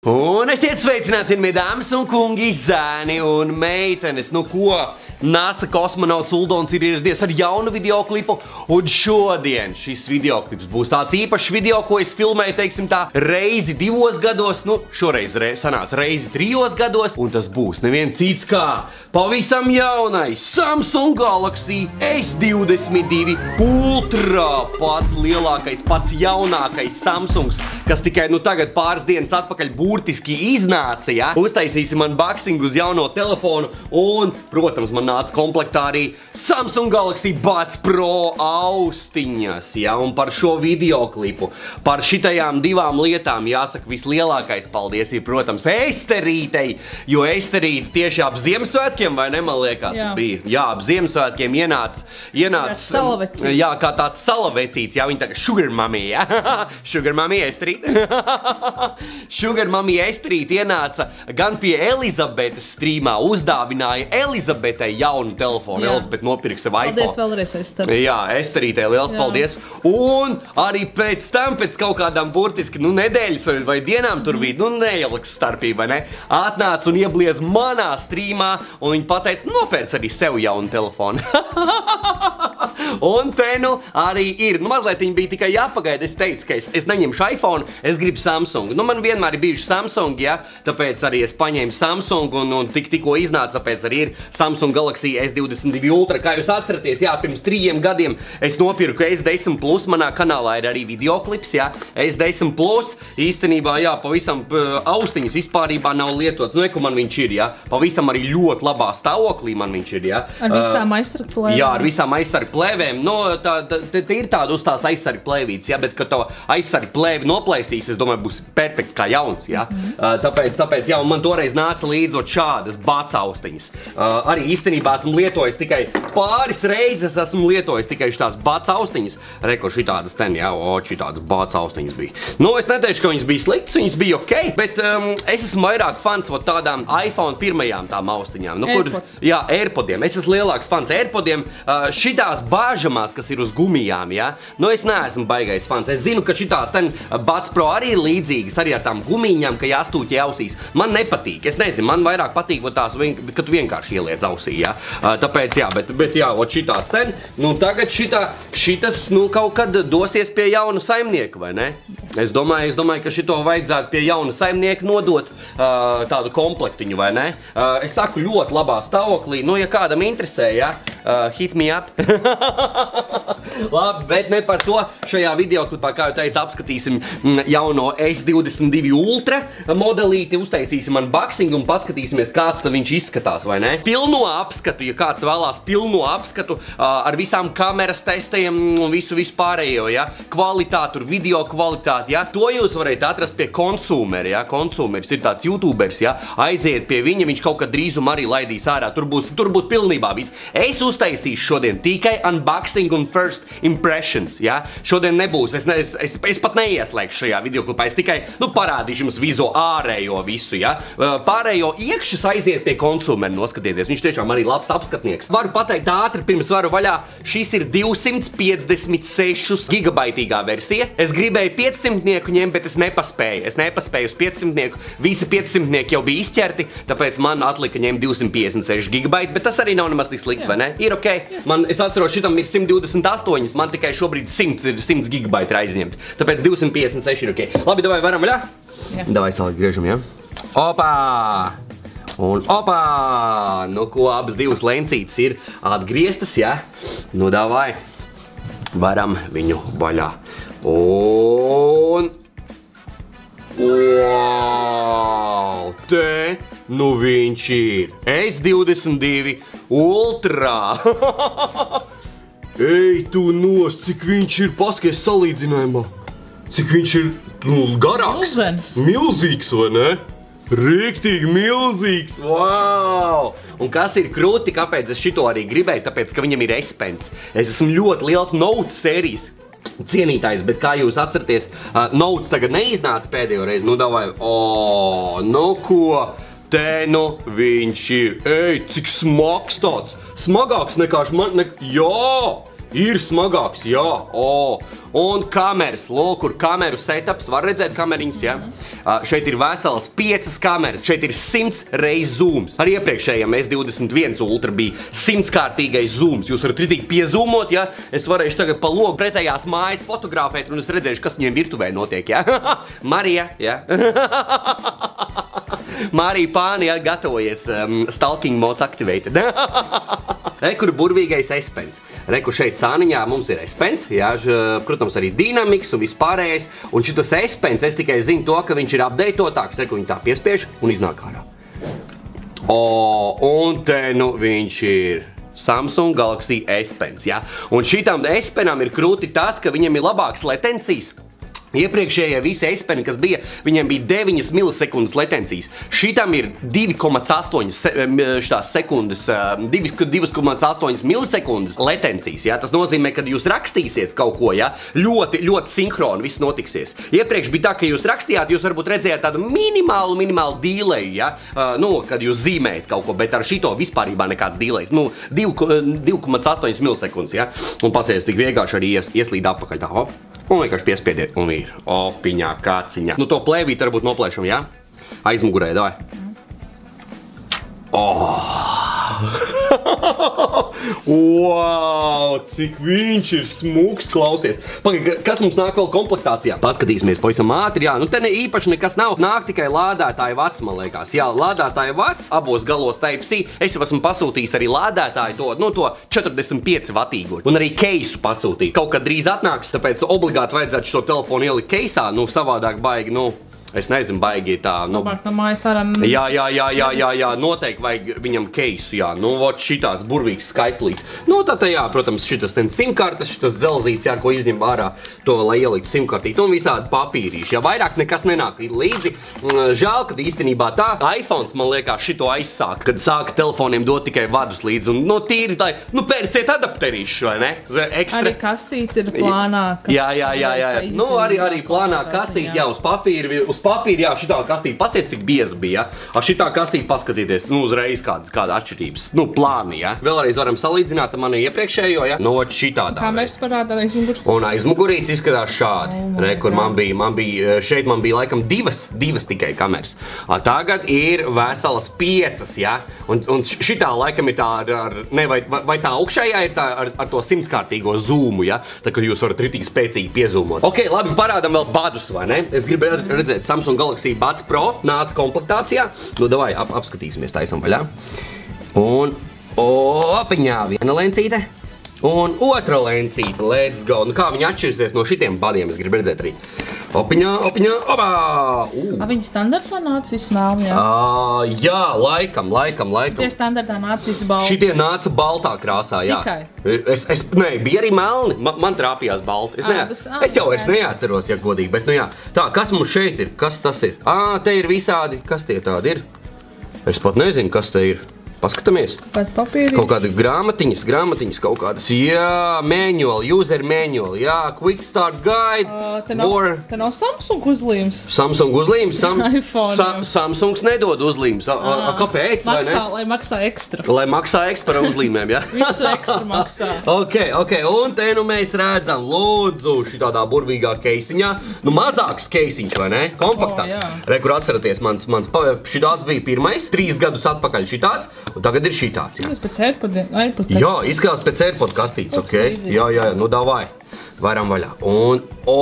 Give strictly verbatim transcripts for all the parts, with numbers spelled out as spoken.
Un esiet sveicināti, cienījamie dāmas un kungi, zēni un meitenes. Nu ko, NASA kosmonauts Uldons ir ieradies ar jaunu videoklipu, un šodien šis videoklips būs tāds īpašs video, ko es filmēju, teiksim tā, reizi divos gados, nu, šoreiz re, sanāca reizi trijos gados, un tas būs neviens cits kā pavisam jaunais Samsung Galaxy S divdesmit divi Ultra, pats lielākais, pats jaunākais Samsungs, kas tikai nu tagad pāris dienas atpakaļ burtiski iznāca, ja? Uztaisīsim unboxing uz jauno telefonu, un, protams, man nāca komplektā arī Samsung Galaxy Buds Pro austiņas, ja? Un par šo videoklipu, par šitajām divām lietām jāsaka vislielākais paldies ir, protams, Esterītei, jo Esterīte tieši ap Ziemassvētkiem, vai ne, man liekas, jā. bija? Jā, ap Ziemassvētkiem ienāca, ienāca, jā, jā, kā tāds salavecīts, jā, viņa tagad sugar mommy, jā, sugar mommy Esterīte, sugar mommy Esterīte ienāca gan pie Elizabetes streamā, uzdāvināja Elizabetei jaunu telefonu, jā. Elizabete nopirka sev iPhone. Paldies vēlreiz, Ester. Jā, Esterītei liels jā. paldies. Un arī pēc tam, pēc kaut kādām burtiski, nu, nedēļas vai, vai dienām tur bija, nu, neieliks starpība, vai ne? Atnāca un iebliez manā streamā, un viņa pateica, nopērc arī sev jaunu telefonu. Un te nu arī ir. Nu, mazliet viņa bija tikai jāpagaida. Es teicu, ka es, es neņemšu iPhone, es gribu Samsung. Nu, man vienmēr ir bijuši Samsung, ja? Tāpēc arī es paņēmu Samsung un, un tik, tikko iznāca, tāpēc arī ir Samsung Galaxy S divdesmit divi Ultra. Kā jūs atceraties, jā, pirms trījiem gadiem es nopirku S desmit plus, manā kanālā ir arī videoklips, jā. S desmit plus, īstenībā, jā, pavisam austiņas vispārībā nav lietots. Nu, eku man viņš ir, jā. Pavisam arī ļoti labā stāvoklī man viņš ir, jā. Ar visām aizsargu plēvēm. Jā, ar visām aizsargu plēvēm. Nu, tā, tā, tā ir tāda uz tās aizsargu plēvītes, jā, bet, kad to aizsargu plēvi noplēsīs, es domāju, būs perfekts kā jauns, jā. Mm-hmm. uh, tāpēc, tāpēc, jā, un man toreiz nāca līdzot šādas bats austiņas. Uh, arī īstenībā esmu lietojis tikai pāris reizes esmu lietojis tikai šitās bats austiņas. Reko šitādas ten, jā, o, šitādas bats austiņas bija. Nu, es neteikšu, ka viņas bija sliktas, viņas bija ok, bet um, es esmu vairāk fans vot tādām iPhone pirmajām tām austiņām. Nu, kur, jā, AirPodiem. Es esmu lielāks fans AirPodiem. Uh, šitās bāžamās, kas ir uz gumijām, jā, nu, es neesmu baigais fans. Es zinu, ka šitās ten Buds Pro arī ir līdzīgas, arī ar tām gumīņām, ka jāstūķi ausīs. Man nepatīk. Es nezinu, man vairāk patīk vot tās, ka tu vienkārši ieliec ausī, jā. Uh, tāpēc, jā, bet, bet jā, ot šitāds ten. Nu, tagad šitā, šitas, nu, kaut kad dosies pie jauna saimnieka, vai ne? Es domāju, es domāju, ka šito vajadzētu pie jauna saimnieka nodot uh, tādu komplektiņu, vai ne? Uh, es saku ļoti labā stāvoklī, nu, ja kādam interesē, jā, uh, hit me up. Labi, bet ne par to. Šajā videoklipā, kā jau teicu, apskatīsim jauno S divdesmit divi Ultra modelīti, uztaisīsim unboxing un paskatīsimies, kāds tad viņš izskatās, vai ne? Pilno apskatu, ja kāds vēlās pilno apskatu uh, ar visām kameras testiem un visu, visu pārējo, ja? Kvalitātu, video kvalitāti, ja? To jūs varat atrast pie Consumera, ja? Consumeris ir tāds YouTubers, ja? Aiziet pie viņa, viņš kaut kad drīzum arī laidīs ārā, tur būs, tur būs pilnībā viss. Es uztaisīšu šodien tikai unboxing un first impressions, ja? Šodien nebūs, es, ne, es, es, es pat neieslēgšu šajā videoklipā, es tikai, nu, parādīšu jums vizo ārējo visu, ja? Pārējo iekšas aiziet pie Consumera, noskatieties, viņš tiešām arī labs apskatnieks. Varu pateikt ātri, pirms varu vaļā, šis ir divsimt piecdesmit seši gigabaitīgā versija. Es gribēju piecsimtnieku ņemt, bet es nepaspēju. Es nepaspēju uz piecsimtnieku, visi piecsimtnieki jau bija izķerti, tāpēc man atlika ņemt divsimt piecdesmit seši gigabaiti, bet tas arī nav nemaz tik slikti, vai ne? Ir ok. Man, es atceros, šitam ir simt divdesmit astoņi, man tikai šobrīd simts ir simts gigabaiti ir aizņemt. Tāpēc divsimt piecdesmit seši ir ok. Labi, davai varam vaļā? Jā. Davai salikt griežam, jā? Opā! Un opā! Nu, ko abas divas lencītes ir atgrieztas, jā? Nu, davai. Varam viņu vaļā. Un... Wow! Te, nu viņš ir. S divdesmit divi Ultra! Ej, tu nost, cik viņš ir, paskaties salīdzinājumā. Cik viņš ir, nu, garāks. Milzīgs, vai ne? Riktīgi milzīgs, wow! Un kas ir krūti, kāpēc es šito arī gribēju, tāpēc, ka viņam ir S-Pens. Es esmu ļoti liels Note sērijas cienītājs, bet kā jūs atceraties, uh, Notes tagad neiznāca pēdējo reizi, nu davai, o, nu ko, te nu viņš ir, ej, cik smags tāds, smagāks nekā man, ne, jā! ir smagāks, jā, o. Un kameras, lūk, kur kameru setups, var redzēt kameriņas, jā. Uh, šeit ir veselas piecas kameras, šeit ir simts reiz zooms. Ar iepriekšējiem S divdesmit viens Ultra bija simtskārtīgais zooms. Jūs varat ritīgi piezūmot, jā. Es varēšu tagad pa logu pretējās mājas fotografēt, un es redzēšu, kas viņiem virtuvē notiek, jā. Marija, jā. Marija Pāni, jā, gatavojies, um, stalking mods activated. Re, kur burvīgais S-Pens. Re, kur šeit sāniņā mums ir S-Pens, jā, ž, protams, arī dinamiks un vispārējais. Un šitas S-Pens, es tikai zinu to, ka viņš ir updateotāks, re, kur viņi tā piespiež un iznāk ārā. O, un te, nu, viņš ir Samsung Galaxy S-Pens, jā. Un šitam S-Penam ir krūti tas, ka viņam ir labāks latencijas. Iepriekšējie visi S-Peni, kas bija, viņiem bija deviņas milisekundes latencijas. Šitam ir divi komā astoņi sekundes, divi komā astoņi milisekundes latencijas, jā. Tas nozīmē, ka jūs rakstīsiet kaut ko, jā, ļoti, ļoti sinhroni viss notiksies. Iepriekš bija tā, ka jūs rakstījāt, jūs varbūt redzējāt tādu minimālu, minimālu dīleju, jā, nu, kad jūs zīmējat kaut ko, bet ar šito vispārībā nekāds dīlejs. Nu, divi komā astoņi milisekundes, jā. Un pasies tik vienkārši arī ies, ieslīd apakaļ tā, hop. Un vienkārši piespiediet, un ir opiņā, kāciņā. Nu, to plēvīt varbūt noplēšam, jā? Aizmugurē, davai. Oh! Wow, cik viņš ir smuks, klausies. Pagaid, kas mums nāk vēl komplektācijā? Paskatīsimies pavisam ātri, jā. Nu, te ne īpaši nekas nav. Nāk tikai lādētāja vats, man liekas. Jā, lādētāja vats, abos galos Type-C. Es jau esmu pasūtījis arī lādētāju to, nu, to četrdesmit pieci vatīgo. Un arī keisu pasūtīt. Kaut kad drīz atnāks, tāpēc obligāti vajadzētu šo telefonu ielikt keisā. Nu, savādāk baigi, nu... Es nezinu, baigi tā, nu... Labāk no mājas varam... Jā, jā, jā, jā, jā, jā, noteikti vajag viņam keisu, jā. Nu, vot šitāds burvīgs skaistlīgs. Nu, tā tā jā, protams, šitas ten simkartes, šitas dzelzīts, jā, ko izņem ārā to, lai ielikt simkartīt. Un visādi papīrīši, jā, vairāk nekas nenāk līdzi. Žēl, kad īstenībā tā iPhones, man liekas, šito aizsāk, kad sāka telefoniem dot tikai vadus līdzi. Un, nu, tīri tā, nu, pērciet adapterīši, vai ne? Ekstra. Arī kastīte ir plānāka. Jā, jā, jā, jā. Nu, arī, arī plānāk kastīte, jā, uz papīri, uz papīri, jā, šitā kastīte, pasies, cik bieza bija, jā. Ar šitā kastīte paskatieties, nu, uzreiz kāda, kāda atšķirības, nu, plāni, jā. Vēlreiz varam salīdzināt ar mani iepriekšējo, jā. No, šitādā. Kameras parādā aizmugurītes. Un aizmugurītes izskatās šādi. Re, kur man bija, man bija, šeit man bija laikam divas, divas tikai kameras. A, tagad ir veselas piecas, jā. Un, un šitā laikam ir tā ar, ar ne, vai, vai tā augšējā ir tā ar, ar to simtskārtīgo zoomu, jā. Tā, ka jūs varat ritīgi spēcīgi piezūmot. Ok, labi, parādam vēl badus, vai ne? Es gribu redzēt Samsung Galaxy Buds Pro nāca komplektācijā. Nu, davai, ap, apskatīsimies, taisam vaļā. Un, opiņā, viena lencīte. Un otra lencīte, let's go. Nu, kā viņi atšķirsies no šitiem badiem, es gribu redzēt arī. Opiņā, opiņā, opā! Uh. A, viņi standartā nāca vismēlni, jā? Uh, jā, laikam, laikam, laikam. Tie standartā nāca visi balti. Šitie nāca baltā krāsā, jā. Tikai? Es, es, nē, bija arī melni. Man, man trāpījās balti. Es, ne, es jau es neatceros, ja godīgi, bet, nu jā. Tā, kas mums šeit ir? Kas tas ir? Ā, te ir visādi. Kas tie tādi ir? Es pat nezinu, kas te ir. Paskatāmies. Pēc papīrī. Kaut kādi grāmatiņas, grāmatiņas kaut kādas. Jā, manual, user manual, jā, quick start guide. Uh, te, nav, more... te nav Samsung uzlījums. Samsung uzlījums? Sam, iPhone, sa, Samsungs nedod uzlījums. A, a, a, kāpēc, maksā, vai ne? Lai maksā ekstra. Lai maksā ekstra par uzlījumiem, jā? Visu ekstra maksā. Ok, ok, un te nu mēs redzam, lūdzu, šitādā burvīgā keisiņā. Nu, mazāks keisiņš, vai ne? Kompaktāks. Oh, Re, kur atceraties, mans, mans šitāds bija pirmais, trīs gadus atpakaļ šitāds. Un tagad ir šitāds, jā. Tas pēc AirPodiem, AirPod Jā, izskatās pēc AirPod kastītes, ok? Jā, jā, nu davai. Varam vaļā. Un,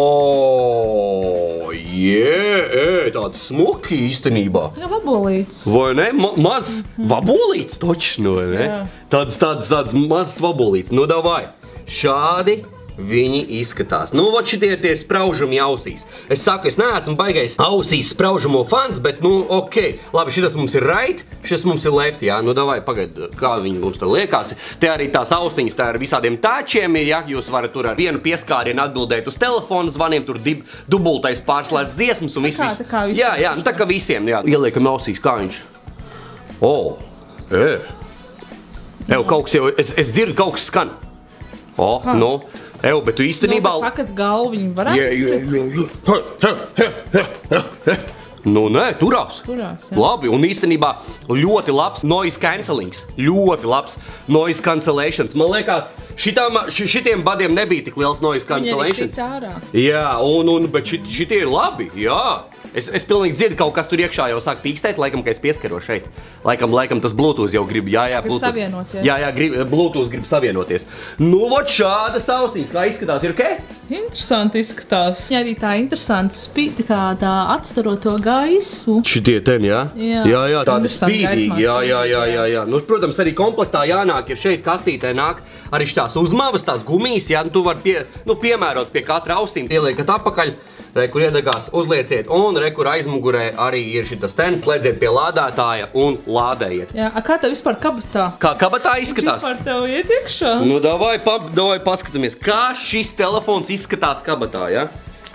o, jē, tāds smuki īstenībā. Jā, vabolīts. Vai ne? Ma maz vabolīts toči, nu, vai ne? Jā. Tāds, tāds, tāds mazs vabolīts. Nu, davai. Šādi viņi izskatās. Nu, vot šitie ir tie spraužumi ausīs. Es saku, es neesmu baigais ausīs spraužumo fans, bet, nu, ok. Labi, šitas mums ir right, šitas mums ir left, jā. Nu, davai, pagaid, kā viņi mums te liekas. Te arī tās austiņas, tā ar visādiem tāčiem ir, jā. Jūs varat tur ar vienu pieskārienu atbildēt uz telefonu zvaniem, tur dib, dubultais pārslēdz dziesmas un viss. Kā, tā kā visiem. Jā, jā, nu tā kā visiem, jā. Ieliekam ausīs, kā viņš. O, e. Ev, kaut kas jau, es, es dzirdu, kaut kas skan. O, ha. Nu. Ew, bet tu īstenībā... Nu, pakat galvu viņi varētu skript. Nu, nē, turās. Turās, jā. Labi, un īstenībā ļoti labs noise cancellings. Ļoti labs noise cancellations. Man liekas, šitām, ši, šitiem badiem nebija tik liels noise cancellations. Viņi arī ārā. Jā, un, un, bet šit, šitie ir labi, jā. Es, es pilnīgi dzirdu, kaut kas tur iekšā jau sāk pīkstēt, laikam, ka es pieskaros šeit. Laikam, laikam tas Bluetooth jau grib, jā, jā, Grib Bluetooth. savienoties. Jā, jā, grib, Bluetooth grib savienoties. Nu, vot šāda austiņas, kā izskatās, ir ok? Interesanti izskatās. Viņa arī tā interesanti spīd kādā atstarot to gaisu. Šitie ten, jā? Jā. Jā, jā, tādi Interesanti spīdīgi, gaismā jā, jā, jā, spīdīgi, jā, jā. Nu, protams, arī komplektā jānāk, ir šeit kastītē nāk arī šitās uzmavas, tās gumijas, jā, nu, tu var pie, nu, piemērot pie katra ausīm, ieliekat apakaļ, re, kur iedegās, uzlieciet, un re, kur aizmugurē arī ir šitas ten, slēdziet pie lādētāja un lādējiet. Jā, a kā tev vispār kabatā? Kā kabatā izskatās? Vispār tev iet iekšā? Nu, davai, pa, davai paskatāmies, kā šis telefons izskatās kabatā, jā?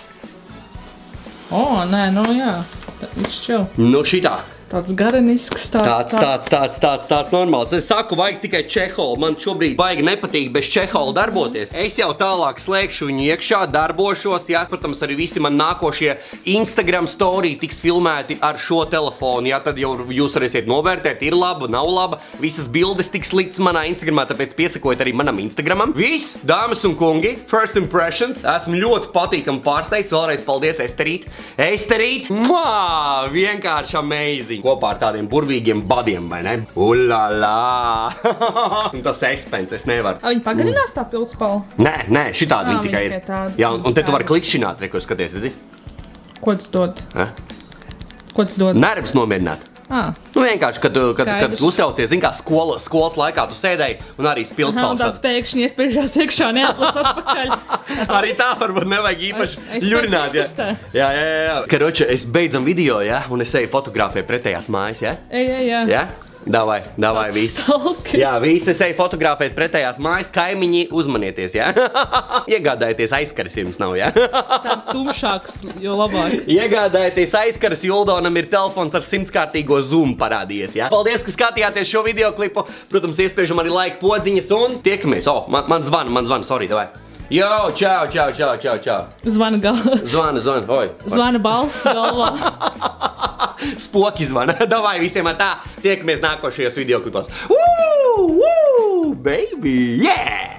O, nē, nu jā. Tā, viņš čau. Nu, šitā. Tāds garenisks, Tāds, tāds, tāds, tāds, tāds, tāds normāls. Es saku, vajag tikai čeholu. Man šobrīd baigi nepatīk bez čehola darboties. Es jau tālāk slēgšu viņu iekšā, darbošos, jā. Protams, arī visi man nākošie Instagram story tiks filmēti ar šo telefonu, jā. Tad jau jūs varēsiet novērtēt, ir laba, nav laba. Visas bildes tiks likts manā Instagramā, tāpēc piesakojiet arī manam Instagramam. Viss, dāmas un kungi, first impressions. Esmu ļoti patīkami pārsteigts. Vēlreiz paldies, Esterīt. Esterīt, muā, vienkārši amazing. Kopā ar tādiem burvīgiem badiem, vai ne? Ulalā! Un tas espens, es nevaru. A, viņi pagarinās tā pildspala? Nē, nē, šitādi Ā, viņi tikai viņi ir. tikai tādi. Jā, un, un te tu vari klikšķināt, re, ko skaties, redzi? Ko tas dod? Ha? Ko tas dod? Nervus nomierināt. Ā. Nu vienkārši, kad, tu- kad, kad Skaidrs. uztraucies, zin kā skola, skolas laikā tu sēdēji un arī Aha, un spildspalšā. tāds pēkšņi iespējušās iekšā neatlas atpakaļ. Arī tā varbūt nevajag īpaši Es- es ļurināt, jā. izkustē. Jā, jā, jā, jā. Karoče, es beidzam video, jā, un es eju fotografēt pretējās mājas, jā? Ej, ej, jā. Jā? Davai, davai, visi. Stalki. Jā, visi es eju fotografēt pretējās mājas, kaimiņi uzmanieties, jā? Iegādājieties aizskaras, ja jums nav, jā? Tāds tumšāks, jo labāk. Iegādājieties aizskaras, Juldonam ir telefons ar simtkārtīgo zoom parādījies, jā? Paldies, ka skatījāties šo videoklipu. Protams, iespiežam arī like podziņas un tiekamies. O, man, man zvana, man zvana, sorry, davai. Jo, čau, čau, čau, čau, čau. Zvana galva. Zvana, zvana, oi. Zvana balss galvā. Spoki zvana. Davai visiem tā. Tiekamies nākošajos videoklipos. Woo, woo, baby, yeah!